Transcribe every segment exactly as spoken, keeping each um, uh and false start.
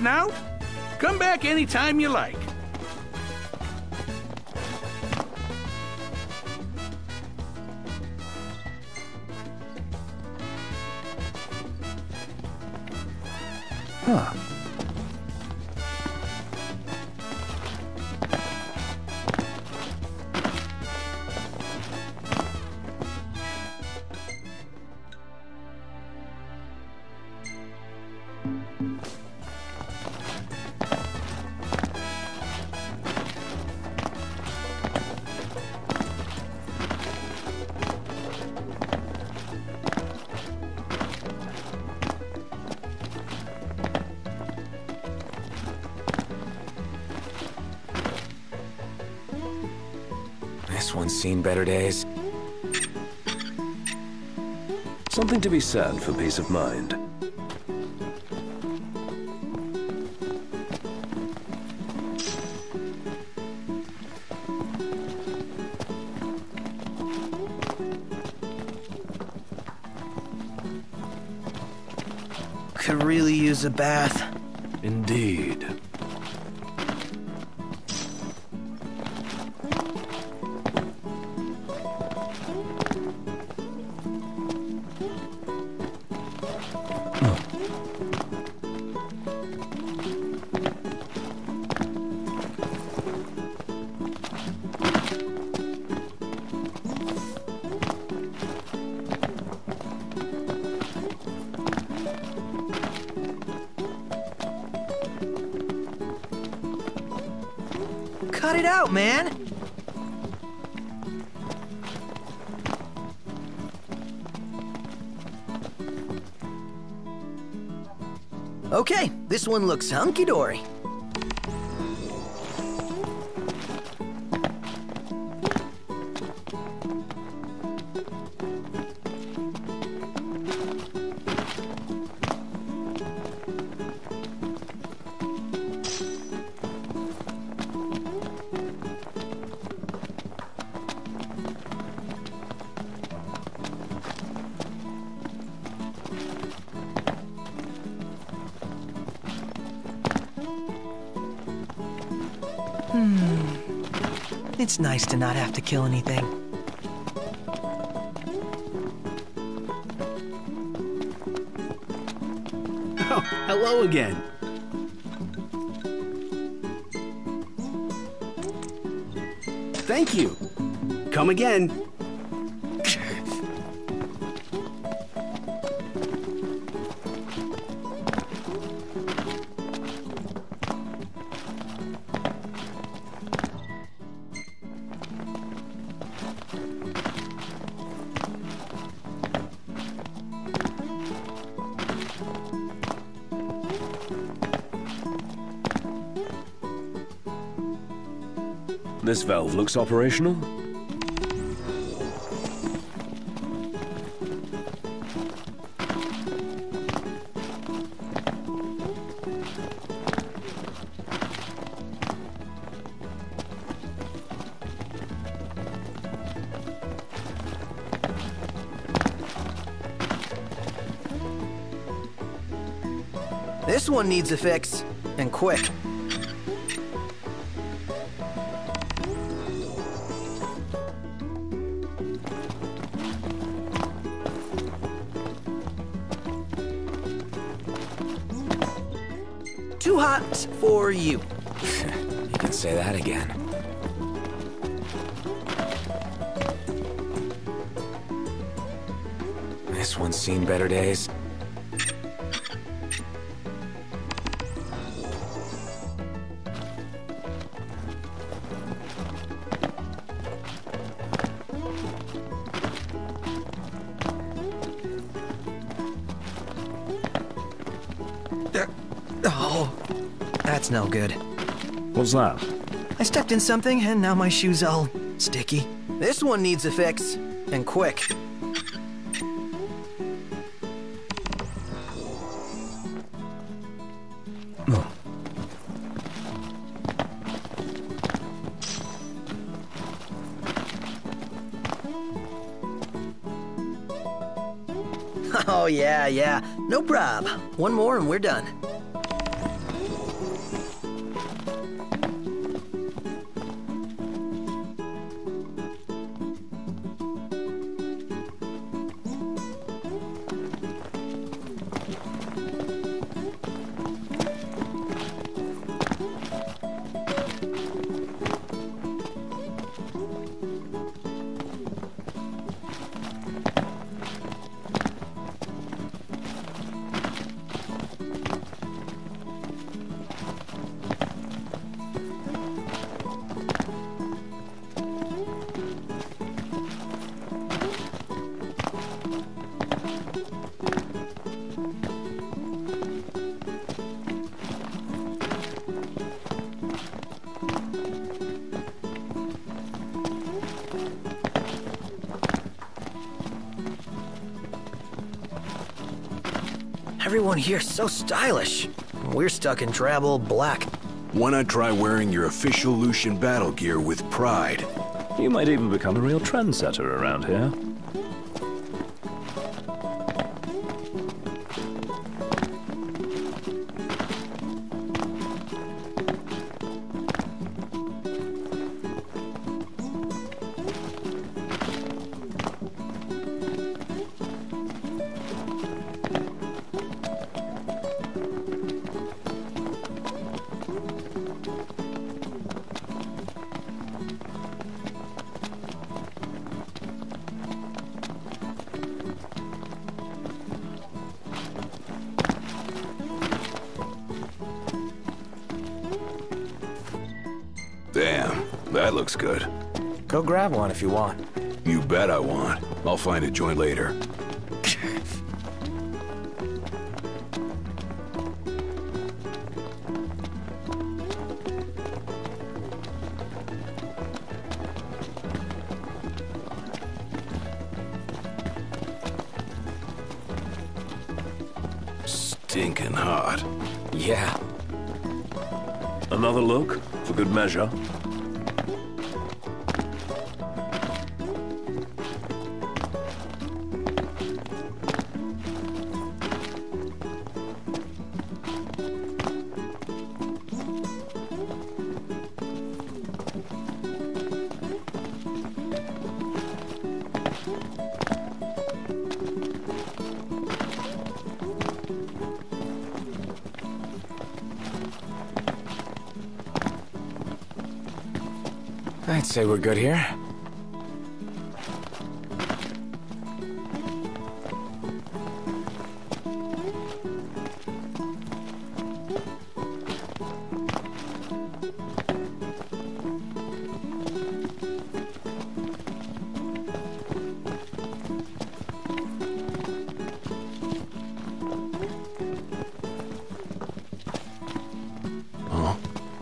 heading out? Come back anytime you like. Huh. This one's seen better days. Something to be said for peace of mind. Could really use a bath. Indeed. Cut it out, man! Okay, this one looks hunky-dory. Hmm. It's nice to not have to kill anything. Oh, hello again. Thank you. Come again. This valve looks operational. This one needs a fix, and quick. Too hot for you. You can say that again. This one's seen better days. Oh, that's no good. What's that? I stepped in something, and now my shoe's all sticky. This one needs a fix, and quick. Oh. Oh, yeah, yeah. No prob. One more and we're done. Everyone here's so stylish. We're stuck in travel black. Why not try wearing your official Lucian battle gear with pride? You might even become a real trendsetter around here. Damn, that looks good. Go grab one if you want. You bet I want. I'll find a joint later. Stinking hot. Yeah. Another look, for good measure. I'd say we're good here. Huh?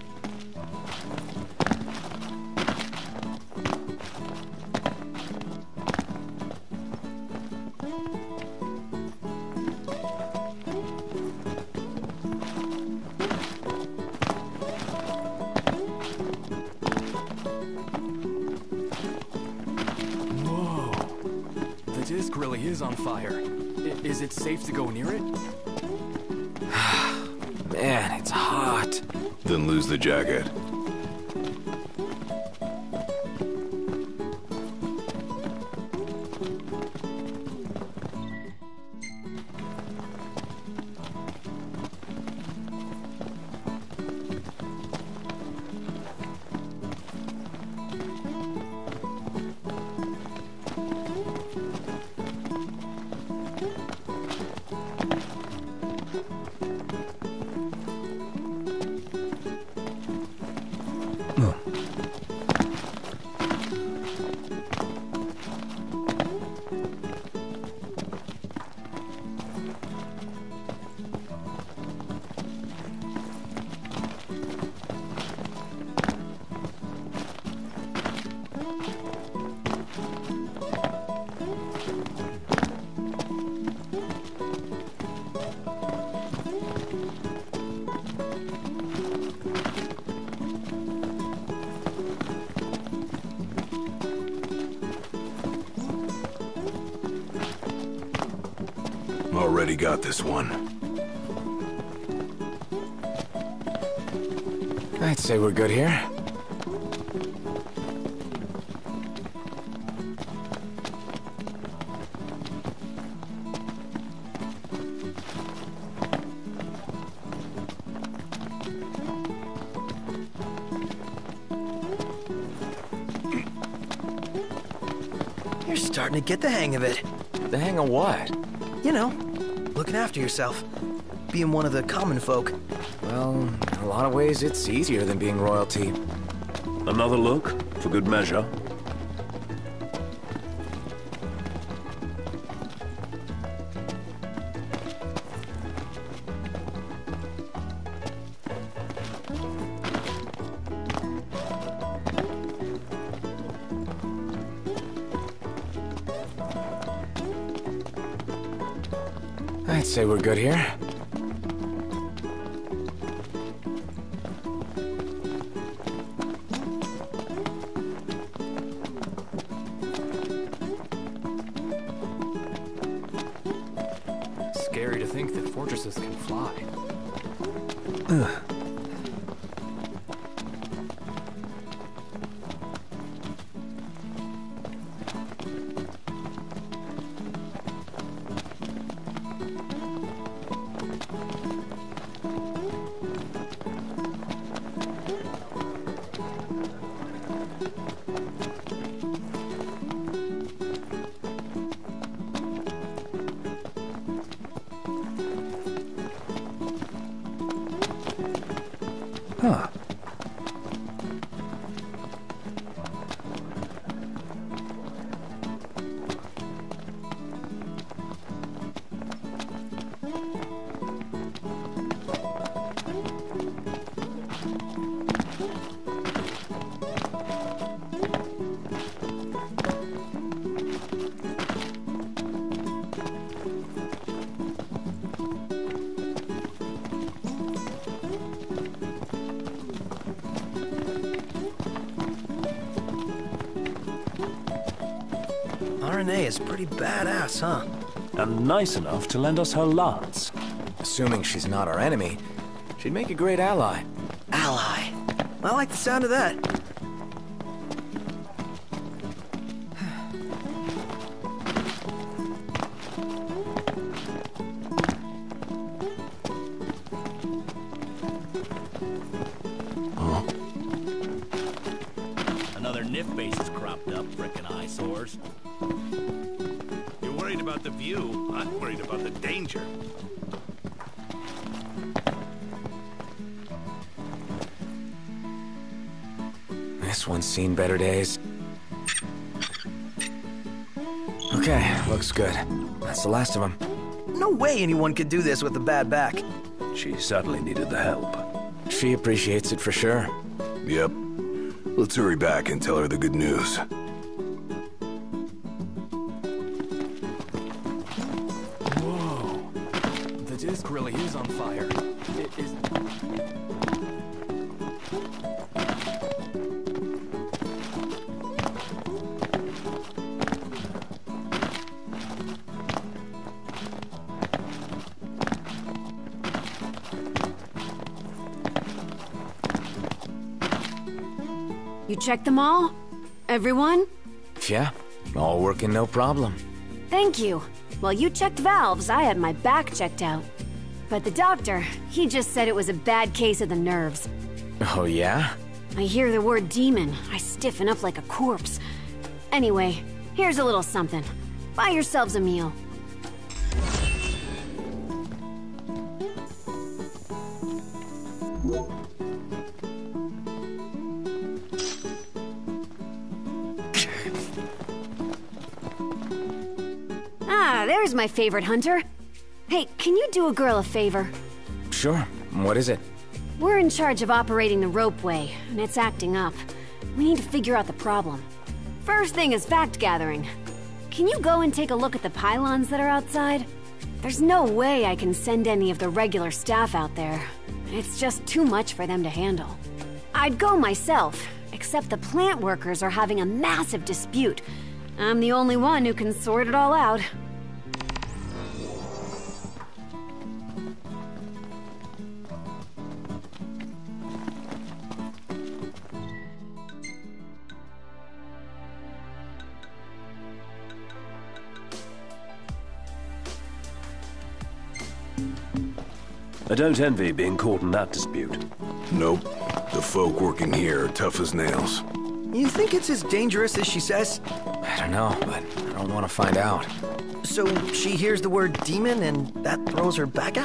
The disc really is on fire. I- is it safe to go near it? Man, it's hot. Then lose the jacket. Already got this one. I'd say we're good here. You're starting to get the hang of it. The hang of what? You know, looking after yourself. Being one of the common folk. Well, in a lot of ways, it's easier than being royalty. Another look, for good measure. I'd say we're good here. fortresses can fly. Huh. Renee is pretty badass, huh? And nice enough to lend us her lance. Assuming she's not our enemy, she'd make a great ally. Ally. I like the sound of that. Another N I F base has cropped up, frickin' eyesores. You're worried about the view. I'm worried about the danger. This one's seen better days. Okay, looks good. That's the last of them. No way anyone could do this with a bad back. She certainly needed the help. She appreciates it for sure. Yep. Let's hurry back and tell her the good news. Whoa. The disc really is on fire. It is... You checked them all? Everyone? Yeah, all working no problem. Thank you. While you checked valves, I had my back checked out. But the doctor, he just said it was a bad case of the nerves. Oh yeah? I hear the word demon, I stiffen up like a corpse. Anyway, here's a little something. Buy yourselves a meal. Ah, there's my favorite hunter. Hey, can you do a girl a favor? Sure. What is it? We're in charge of operating the ropeway, and it's acting up. We need to figure out the problem. First thing is fact gathering. Can you go and take a look at the pylons that are outside? There's no way I can send any of the regular staff out there. It's just too much for them to handle. I'd go myself, except the plant workers are having a massive dispute. I'm the only one who can sort it all out. I don't envy being caught in that dispute. Nope. The folk working here are tough as nails. You think it's as dangerous as she says? I don't know, but I don't want to find out. So she hears the word demon and that throws her back out?